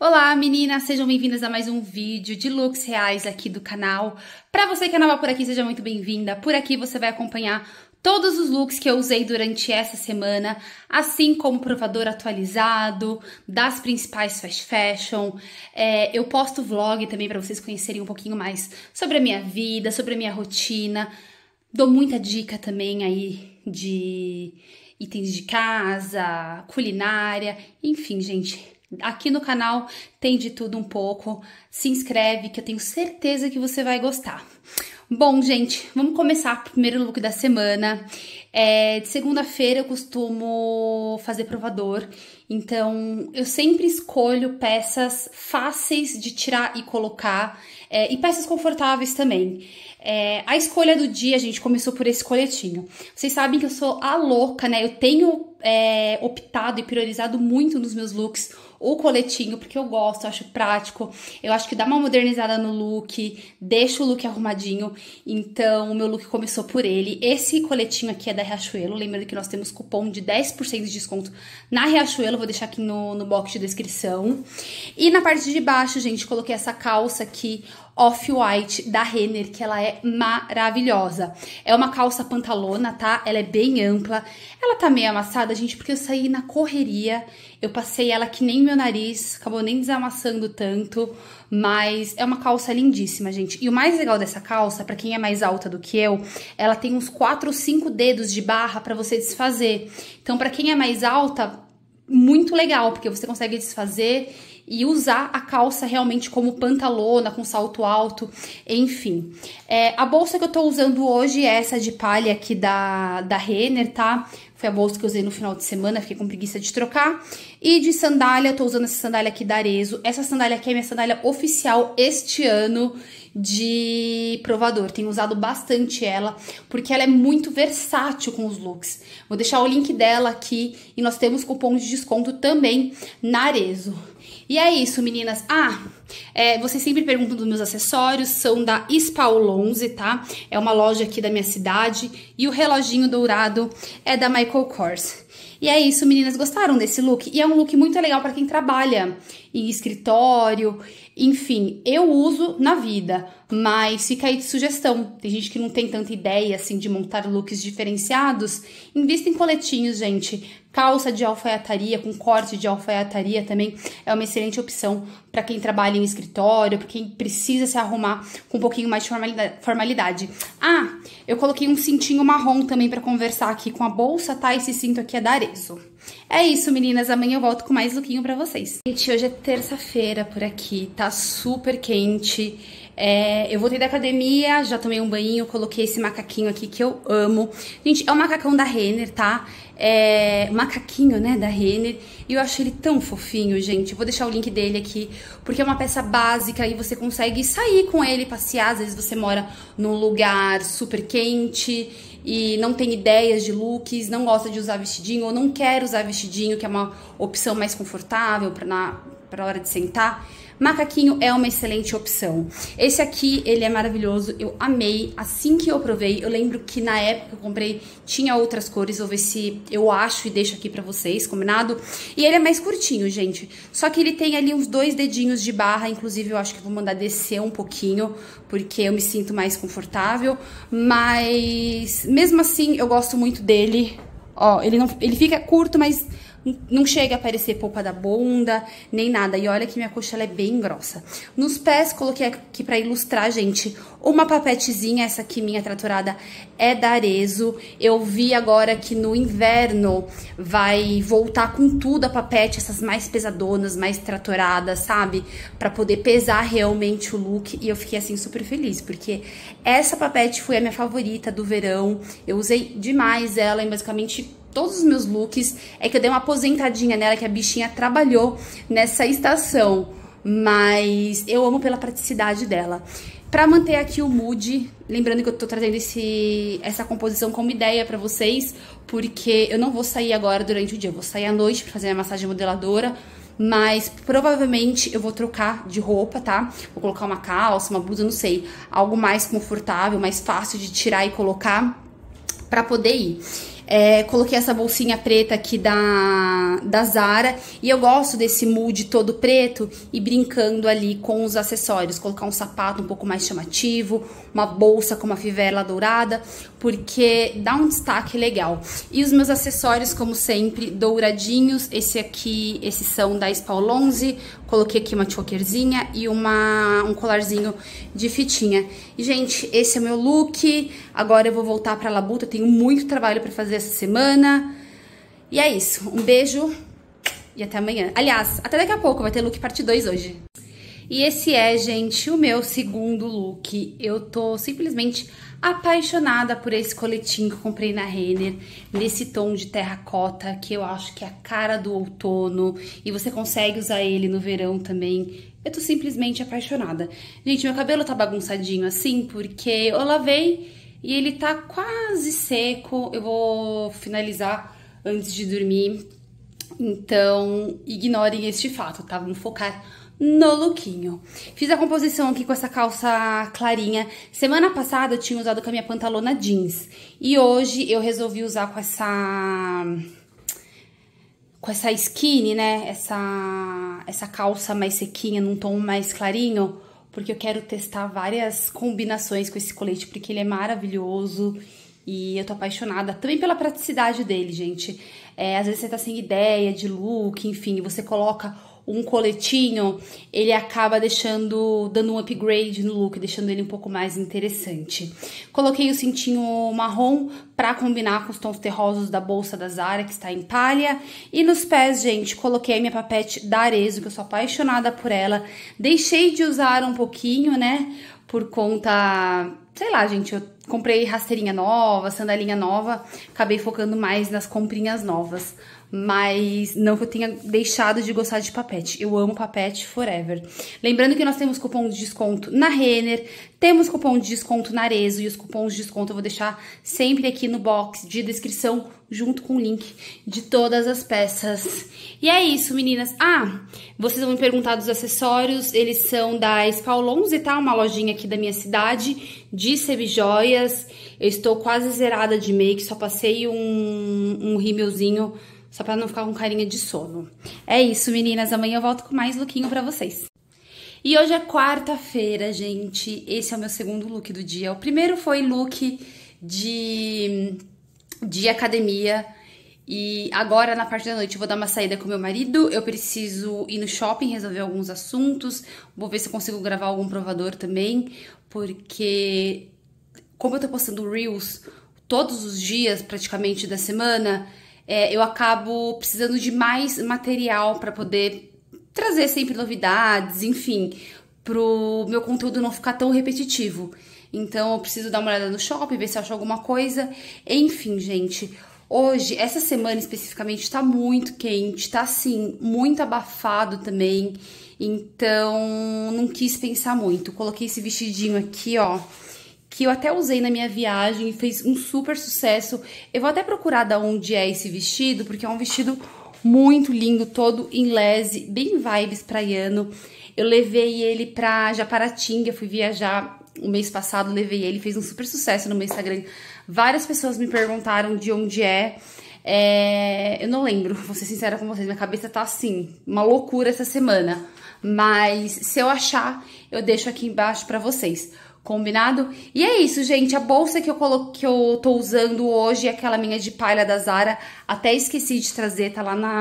Olá meninas, sejam bem-vindas a mais um vídeo de looks reais aqui do canal. Pra você que é nova por aqui, seja muito bem-vinda. Por aqui você vai acompanhar todos os looks que eu usei durante essa semana, assim como provador atualizado das principais fast fashion. Eu posto vlog também para vocês conhecerem um pouquinho mais sobre a minha vida, sobre a minha rotina. Dou muita dica também aí de itens de casa, culinária, enfim, gente. Aqui no canal tem de tudo um pouco. Se inscreve que eu tenho certeza que você vai gostar. Bom, gente, vamos começar o primeiro look da semana. De segunda-feira eu costumo fazer provador, então eu sempre escolho peças fáceis de tirar e colocar e peças confortáveis também. A escolha do dia, gente, começou por esse coletinho. Vocês sabem que eu sou a louca, né? Eu tenho optado e priorizado muito nos meus looks o coletinho, porque eu gosto, eu acho prático, eu acho que dá uma modernizada no look, deixa o look arrumadinho, então o meu look começou por ele. Esse coletinho aqui é da Riachuelo, lembrando que nós temos cupom de 10% de desconto na Riachuelo, vou deixar aqui no box de descrição. E na parte de baixo, gente, coloquei essa calça aqui, off-white da Renner, que ela é maravilhosa. É uma calça pantalona, tá? Ela é bem ampla. Ela tá meio amassada, gente, porque eu saí na correria. Eu passei ela que nem meu nariz, acabou nem desamassando tanto. Mas é uma calça lindíssima, gente. E o mais legal dessa calça, pra quem é mais alta do que eu, ela tem uns 4 ou 5 dedos de barra pra você desfazer. Então, pra quem é mais alta, muito legal, porque você consegue desfazer e usar a calça realmente como pantalona, com salto alto, enfim. A bolsa que eu tô usando hoje é essa de palha aqui da Renner, tá? Foi a bolsa que eu usei no final de semana, fiquei com preguiça de trocar. E de sandália, eu tô usando essa sandália aqui da Arezzo. Essa sandália aqui é minha sandália oficial este ano de provador. Tenho usado bastante ela, porque ela é muito versátil com os looks. Vou deixar o link dela aqui e nós temos cupom de desconto também na Arezzo. E é isso, meninas. Vocês sempre perguntam dos meus acessórios, são da Spaolonze, tá? É uma loja aqui da minha cidade. E o reloginho dourado é da Michael Kors. E é isso, meninas. Gostaram desse look? E é um look muito legal para quem trabalha em escritório. Enfim, eu uso na vida, mas fica aí de sugestão. Tem gente que não tem tanta ideia, assim, de montar looks diferenciados. Invista em coletinhos, gente. Calça de alfaiataria, com corte de alfaiataria também é uma excelente opção para quem trabalha em escritório, para quem precisa se arrumar com um pouquinho mais de formalidade. Eu coloquei um cintinho marrom também para conversar aqui com a bolsa, tá? Esse cinto aqui é da Arezzo. É isso, meninas. Amanhã eu volto com mais lookinho pra vocês. Gente, hoje é terça-feira por aqui, tá super quente. Eu voltei da academia, já tomei um banho, coloquei esse macaquinho aqui que eu amo. Gente, é um macacão da Renner, tá? Macaquinho, né, da Renner. E eu acho ele tão fofinho, gente. Vou deixar o link dele aqui, porque é uma peça básica e você consegue sair com ele, passear. Às vezes você mora num lugar super quente e não tem ideias de looks, não gosta de usar vestidinho ou não quer usar vestidinho, que é uma opção mais confortável pra hora de sentar. Macaquinho é uma excelente opção. Esse aqui, ele é maravilhoso, eu amei. Assim que eu provei, eu lembro que na época que eu comprei tinha outras cores, vou ver se eu acho e deixo aqui pra vocês, combinado? E ele é mais curtinho, gente, só que ele tem ali uns 2 dedinhos de barra, inclusive eu acho que vou mandar descer um pouquinho, porque eu me sinto mais confortável, mas mesmo assim eu gosto muito dele. Ó, ele fica curto, mas não chega a aparecer polpa da bunda, nem nada. E olha que minha coxa ela é bem grossa. Nos pés, coloquei aqui pra ilustrar, gente, uma papetezinha. Essa aqui, minha tratorada, é da Arezzo. Eu vi agora que no inverno vai voltar com tudo a papete, essas mais pesadonas, mais tratoradas, sabe? Pra poder pesar realmente o look. E eu fiquei, assim, super feliz, porque essa papete foi a minha favorita do verão. Eu usei demais ela em basicamente todos os meus looks. É que eu dei uma aposentadinha nela, que a bichinha trabalhou nessa estação, mas eu amo pela praticidade dela. Pra manter aqui o mood, lembrando que eu tô trazendo essa composição como ideia pra vocês, porque eu não vou sair agora durante o dia, eu vou sair à noite pra fazer a massagem modeladora, mas provavelmente eu vou trocar de roupa, tá? Vou colocar uma calça, uma blusa, não sei, algo mais confortável, mais fácil de tirar e colocar pra poder ir. Coloquei essa bolsinha preta aqui da Zara. E eu gosto desse mood todo preto e brincando ali com os acessórios. Colocar um sapato um pouco mais chamativo, uma bolsa com uma fivela dourada, porque dá um destaque legal. E os meus acessórios, como sempre, douradinhos. Esses são da Spalonze. Coloquei aqui uma chokerzinha e um colarzinho de fitinha. E, gente, esse é o meu look. Agora eu vou voltar pra Labuta. Eu tenho muito trabalho pra fazer essa semana. E é isso. Um beijo e até amanhã. Aliás, até daqui a pouco. Vai ter look parte 2 hoje. E esse é, gente, o meu segundo look. Eu tô simplesmente apaixonada por esse coletinho que eu comprei na Renner, nesse tom de terracota, que eu acho que é a cara do outono, e você consegue usar ele no verão também. Eu tô simplesmente apaixonada. Gente, meu cabelo tá bagunçadinho assim, porque eu lavei e ele tá quase seco. Eu vou finalizar antes de dormir, então ignorem este fato, tá? Vamos focar no lookinho. Fiz a composição aqui com essa calça clarinha. Semana passada eu tinha usado com a minha pantalona jeans. E hoje eu resolvi usar com essa skinny, né? Essa calça mais sequinha, num tom mais clarinho. Porque eu quero testar várias combinações com esse colete, porque ele é maravilhoso. E eu tô apaixonada também pela praticidade dele, gente. Às vezes você tá sem ideia de look, enfim, você coloca um coletinho, ele acaba dando um upgrade no look, deixando ele um pouco mais interessante. Coloquei o cintinho marrom pra combinar com os tons terrosos da bolsa da Zara, que está em palha. E nos pés, gente, coloquei a minha papete da Arezzo, que eu sou apaixonada por ela. Deixei de usar um pouquinho, né, por conta... Sei lá, gente, eu comprei rasteirinha nova, sandalinha nova, acabei focando mais nas comprinhas novas. Mas não que eu tenha deixado de gostar de papete. Eu amo papete forever. Lembrando que nós temos cupom de desconto na Renner, temos cupom de desconto na Arezzo, e os cupons de desconto eu vou deixar sempre aqui no box de descrição, junto com o link de todas as peças. E é isso, meninas. Vocês vão me perguntar dos acessórios. Eles são da Spalonze, tá? Uma lojinha aqui da minha cidade, de semijoias. Eu estou quase zerada de make, só passei um rímelzinho, só pra não ficar com carinha de sono. É isso, meninas. Amanhã eu volto com mais lookinho pra vocês. E hoje é quarta-feira, gente. Esse é o meu segundo look do dia. O primeiro foi look de academia. E agora, na parte da noite, eu vou dar uma saída com meu marido. Eu preciso ir no shopping, resolver alguns assuntos. Vou ver se eu consigo gravar algum provador também. Porque, como eu tô postando Reels todos os dias, praticamente, da semana... eu acabo precisando de mais material para poder trazer sempre novidades, enfim, pro meu conteúdo não ficar tão repetitivo. Então eu preciso dar uma olhada no shopping, ver se eu acho alguma coisa. Enfim, gente, hoje, essa semana especificamente, tá muito quente, tá assim, muito abafado também. Então não quis pensar muito. Coloquei esse vestidinho aqui, ó, que eu até usei na minha viagem e fez um super sucesso. Eu vou até procurar de onde é esse vestido, porque é um vestido muito lindo, todo em lese, bem vibes praiano. Eu levei ele pra Japaratinga, fui viajar o mês passado, levei ele, fez um super sucesso no meu Instagram. Várias pessoas me perguntaram de onde é. Eu não lembro, vou ser sincera com vocês, minha cabeça tá assim, uma loucura essa semana. Mas se eu achar, eu deixo aqui embaixo pra vocês. Combinado? E é isso, gente. A bolsa que eu tô usando hoje é aquela minha de palha da Zara. Até esqueci de trazer, tá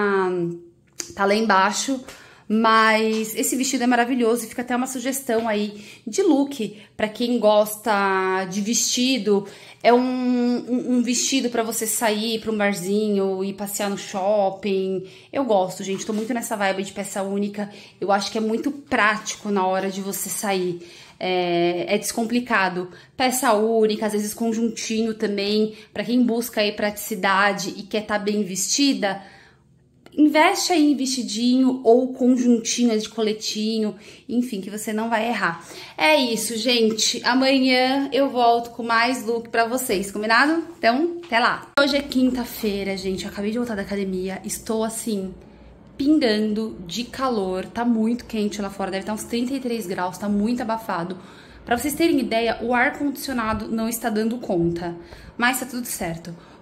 lá embaixo. Mas esse vestido é maravilhoso e fica até uma sugestão aí de look pra quem gosta de vestido. É um vestido pra você sair pra um barzinho e passear no shopping. Eu gosto, gente. Tô muito nessa vibe de peça única. Eu acho que é muito prático na hora de você sair. É descomplicado. Peça única, às vezes conjuntinho também. Pra quem busca aí praticidade e quer estar bem vestida, investe aí em vestidinho ou conjuntinho de coletinho, enfim, que você não vai errar. É isso, gente. Amanhã eu volto com mais look pra vocês, combinado? Então, até lá. Hoje é quinta-feira, gente. Eu acabei de voltar da academia. Estou assim, pingando de calor. Tá muito quente lá fora, deve estar uns 33 graus, tá muito abafado. Pra vocês terem ideia, o ar-condicionado não está dando conta, mas tá tudo certo.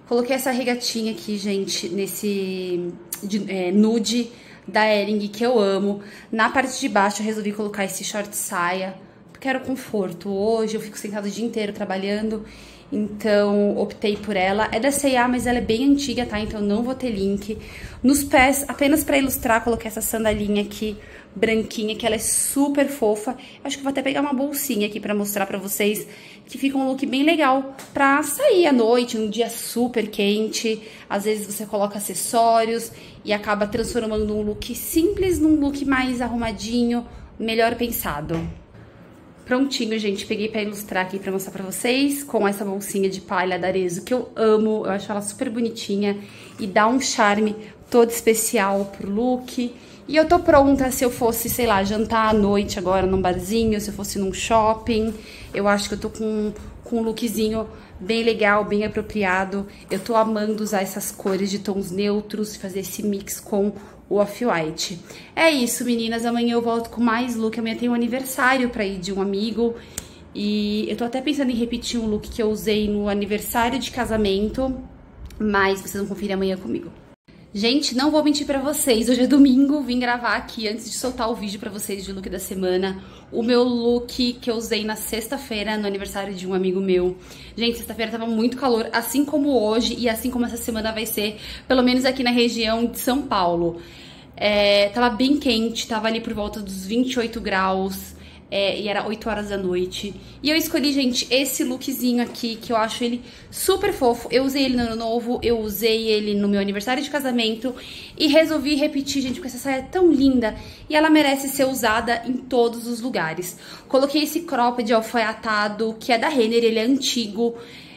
Coloquei essa regatinha aqui, gente, nesse nude da Hering, que eu amo. Na parte de baixo eu resolvi colocar esse short saia, porque era conforto. Hoje eu fico sentada o dia inteiro trabalhando, então optei por ela. É da C&A, mas ela é bem antiga, tá? Então não vou ter link. Nos pés, apenas pra ilustrar, coloquei essa sandalinha aqui, branquinha, que ela é super fofa. Acho que vou até pegar uma bolsinha aqui pra mostrar pra vocês, que fica um look bem legal pra sair à noite, num dia super quente. Às vezes você coloca acessórios e acaba transformando um look simples num look mais arrumadinho, melhor pensado. Prontinho, gente, peguei pra ilustrar aqui pra mostrar pra vocês, com essa bolsinha de palha da Arezzo, que eu amo, eu acho ela super bonitinha e dá um charme todo especial pro look. E eu tô pronta se eu fosse, sei lá, jantar à noite agora num barzinho, se eu fosse num shopping. Eu acho que eu tô com um lookzinho bem legal, bem apropriado. Eu tô amando usar essas cores de tons neutros, fazer esse mix com o off-white. É isso, meninas. Amanhã eu volto com mais look. Amanhã tem um aniversário pra ir de um amigo. E eu tô até pensando em repetir um look que eu usei no aniversário de casamento. Mas vocês vão conferir amanhã comigo. Gente, não vou mentir pra vocês, hoje é domingo, vim gravar aqui antes de soltar o vídeo pra vocês de look da semana, o meu look que eu usei na sexta-feira, no aniversário de um amigo meu. Gente, sexta-feira tava muito calor, assim como hoje e assim como essa semana vai ser, pelo menos aqui na região de São Paulo. Tava bem quente, tava ali por volta dos 28 graus. E era 8 horas da noite. E eu escolhi, gente, esse lookzinho aqui, que eu acho ele super fofo. Eu usei ele no ano novo, eu usei ele no meu aniversário de casamento. E resolvi repetir, gente, porque essa saia é tão linda. E ela merece ser usada em todos os lugares. Coloquei esse cropped alfaiatado, que é da Renner, ele é antigo.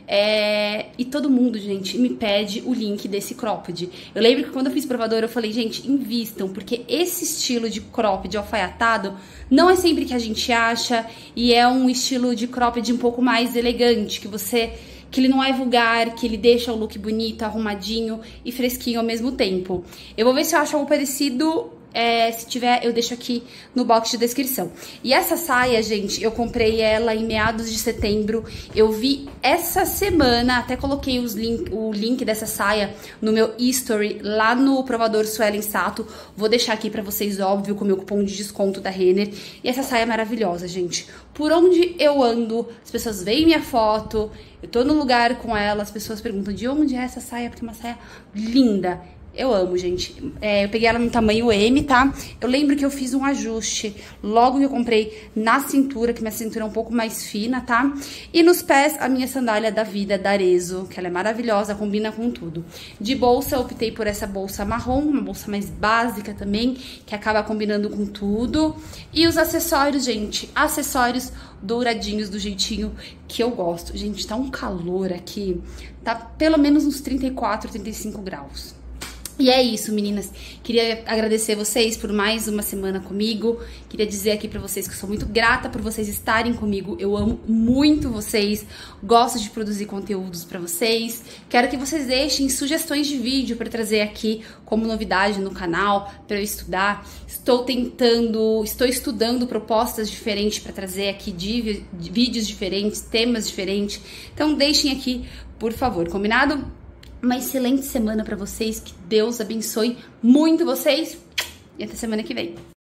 E todo mundo, gente, me pede o link desse cropped. Eu lembro que quando eu fiz provador, eu falei, gente, invistam, porque esse estilo de cropped alfaiatado não é sempre que a gente acha, e é um estilo de cropped um pouco mais elegante, que ele não é vulgar, que ele deixa o look bonito, arrumadinho e fresquinho ao mesmo tempo. Eu vou ver se eu acho algo parecido. Se tiver, eu deixo aqui no box de descrição. E essa saia, gente, eu comprei ela em meados de setembro. Eu vi essa semana, até coloquei o link dessa saia no meu history lá no provador Suelen Sato. Vou deixar aqui pra vocês, óbvio, com o meu cupom de desconto da Renner. E essa saia é maravilhosa, gente. Por onde eu ando, as pessoas veem minha foto, eu tô no lugar com ela, as pessoas perguntam de onde é essa saia, porque é uma saia linda. Eu amo, gente. Eu peguei ela no tamanho M, tá? Eu lembro que eu fiz um ajuste logo que eu comprei na cintura, que minha cintura é um pouco mais fina, tá? E nos pés, a minha sandália da vida, da Arezzo, que ela é maravilhosa, combina com tudo. De bolsa, eu optei por essa bolsa marrom, uma bolsa mais básica também, que acaba combinando com tudo. E os acessórios, gente, acessórios douradinhos do jeitinho que eu gosto. Gente, tá um calor aqui, tá pelo menos uns 34, 35 graus. E é isso, meninas. Queria agradecer vocês por mais uma semana comigo. Queria dizer aqui pra vocês que eu sou muito grata por vocês estarem comigo. Eu amo muito vocês. Gosto de produzir conteúdos pra vocês. Quero que vocês deixem sugestões de vídeo pra trazer aqui como novidade no canal, pra eu estudar. Estou estudando propostas diferentes pra trazer aqui de vídeos diferentes, temas diferentes. Então deixem aqui, por favor, combinado? Uma excelente semana pra vocês, que Deus abençoe muito vocês e até semana que vem.